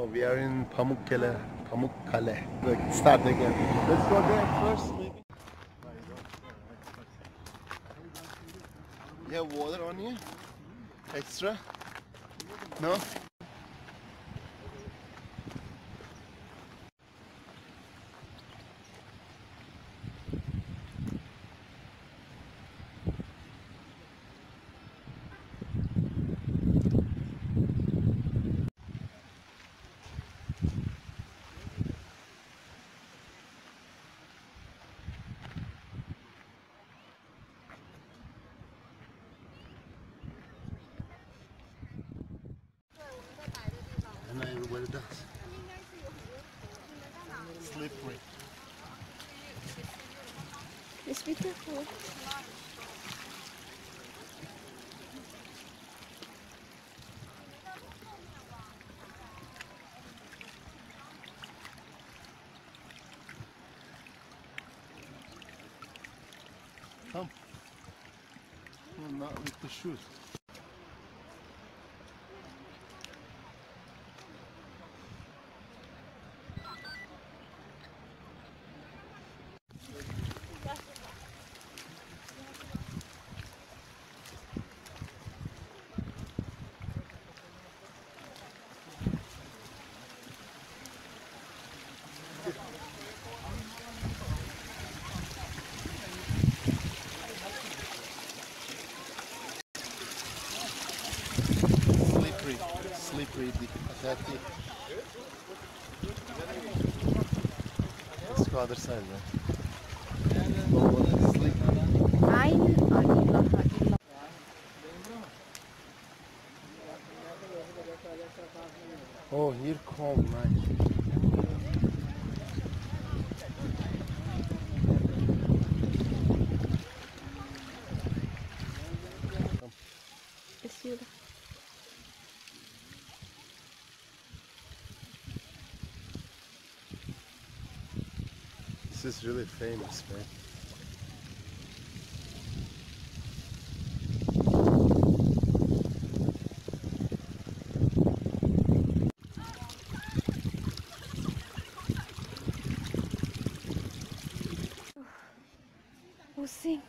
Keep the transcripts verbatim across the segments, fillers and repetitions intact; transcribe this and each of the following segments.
Oh, we are in Pamukkale. Pamukkale. Look, start again. Let's go there first, maybe. You have water on you? Extra? No? I know everybody does. Slippery. Just be careful. Come. No, not with the shoes. Slippery, slippery, hati. Let's go other side, man. Oh, slippery. Aynen. Allah Allah. Oh, here calm, nice. Bismillah. This is really famous, man. Pusing.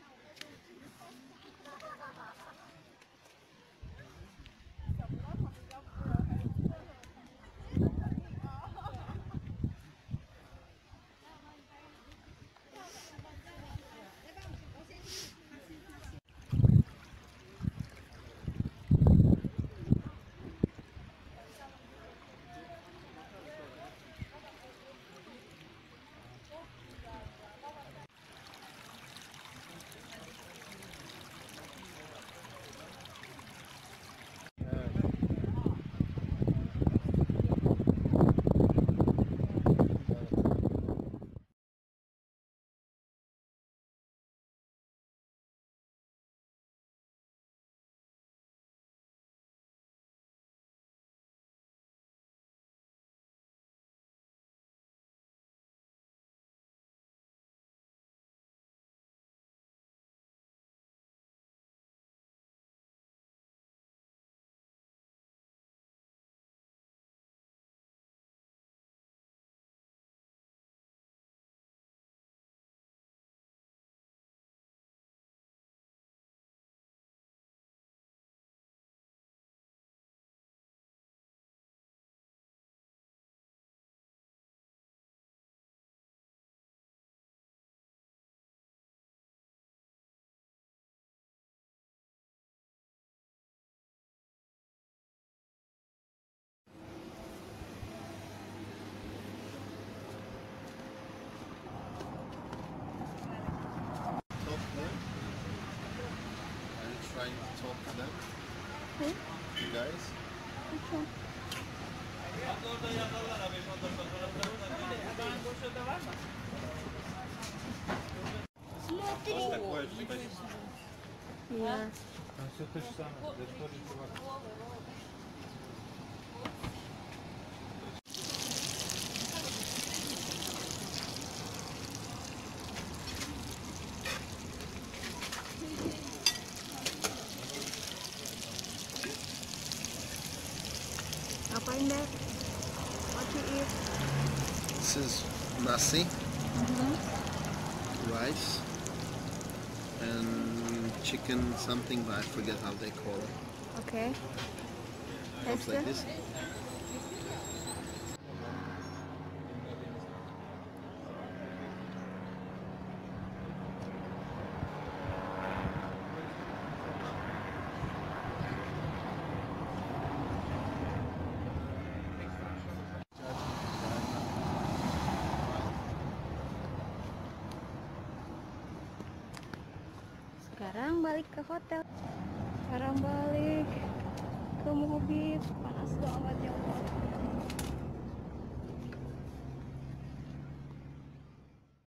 Talk to them. Are you trying to talk to them? Who? You guys? Which one? Yeah. Ngapain, Beb? What you eat? This is nasi, Mm-hmm. rice, and chicken something, but I forget how they call it. Okay. Comes like this. Sekarang balik ke hotel. Sekarang balik ke mobil. Panas banget ya Allah.